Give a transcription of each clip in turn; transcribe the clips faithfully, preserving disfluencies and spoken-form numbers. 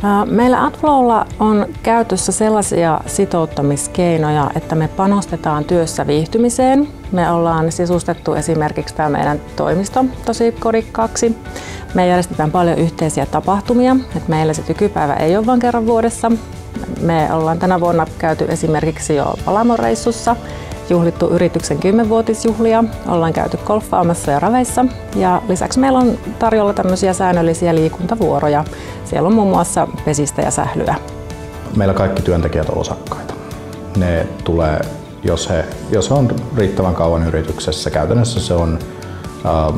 Meillä AdFlowlla on käytössä sellaisia sitouttamiskeinoja, että me panostetaan työssä viihtymiseen. Me ollaan sisustettu esimerkiksi tämä meidän toimisto tosi kodikkaaksi. Me järjestetään paljon yhteisiä tapahtumia. Että meillä se tykypäivä ei ole vain kerran vuodessa. Me ollaan tänä vuonna käyty esimerkiksi jo Palamo-reissussa, juhlittu yrityksen kymmenvuotisjuhlia, ollaan käyty golfaamassa ja raveissa ja lisäksi meillä on tarjolla tämmöisiä säännöllisiä liikuntavuoroja. Siellä on muun muassa pesistä ja sählyä. Meillä kaikki työntekijät on osakkaita. Ne tulee, jos he, jos he on riittävän kauan yrityksessä, käytännössä se on äh,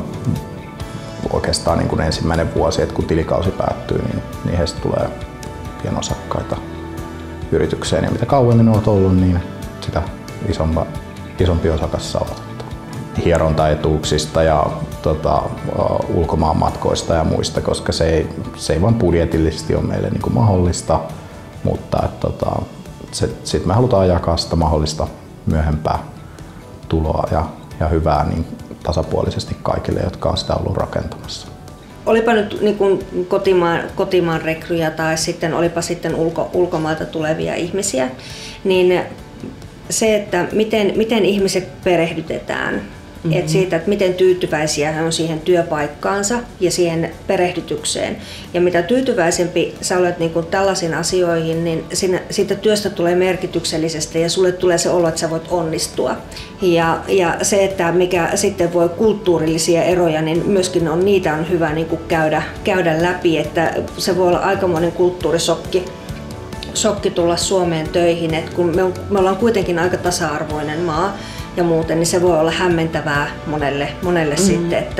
oikeastaan niin kuin ensimmäinen vuosi, että kun tilikausi päättyy, niin, niin heistä tulee pienosakkaita yritykseen. Ja mitä kauemmin olet ollut, niin sitä isompa, isompi osakas saa ottaa. Hierontaetuuksista ja tota, ulkomaan matkoista ja muista, koska se ei, se ei vaan budjetillisesti ole meille niin kuin mahdollista, mutta et, tota, sitten me halutaan jakaa sitä mahdollista myöhempää tuloa ja, ja hyvää niin tasapuolisesti kaikille, jotka on sitä ollut rakentamassa. Olipa nyt niin kuin kotimaan, kotimaan rekryjä tai sitten olipa sitten ulko, ulkomailta tulevia ihmisiä, niin se, että miten, miten ihmiset perehdytetään, mm-hmm. että siitä, että miten tyytyväisiä he on siihen työpaikkaansa ja siihen perehdytykseen. Ja mitä tyytyväisempi sä olet niin kuin tällaisiin asioihin, niin siinä, siitä työstä tulee merkityksellisestä ja sulle tulee se olo, että sä voit onnistua. Ja, ja se, että mikä sitten voi kulttuurillisia eroja, niin myöskin on, niitä on hyvä niin kuin käydä, käydä läpi, että se voi olla aikamoinen kulttuurisokki. Shokki tulla Suomeen töihin, että kun me, me ollaan kuitenkin aika tasa-arvoinen maa ja muuten, niin se voi olla hämmentävää monelle, monelle mm. sitten, että,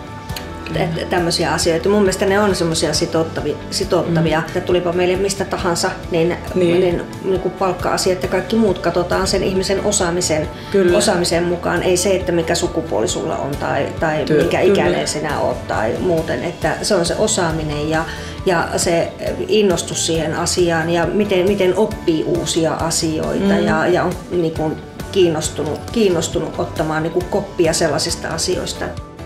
että tämmöisiä asioita. Mun mielestä ne on semmoisia sitouttavia, sitouttavia. Mm. että tulipa meille mistä tahansa, niin, niin. niin, niin kuin palkka-asiat ja kaikki muut katsotaan sen ihmisen osaamisen, osaamisen mukaan. Ei se, että mikä sukupuoli sulla on tai, tai Työ, mikä ikäinen kyllä. sinä oot tai muuten. Että se on se osaaminen ja ja se innostus siihen asiaan ja miten, miten oppii uusia asioita mm. ja, ja on niin kuin kiinnostunut, kiinnostunut ottamaan niin kuin koppia sellaisista asioista.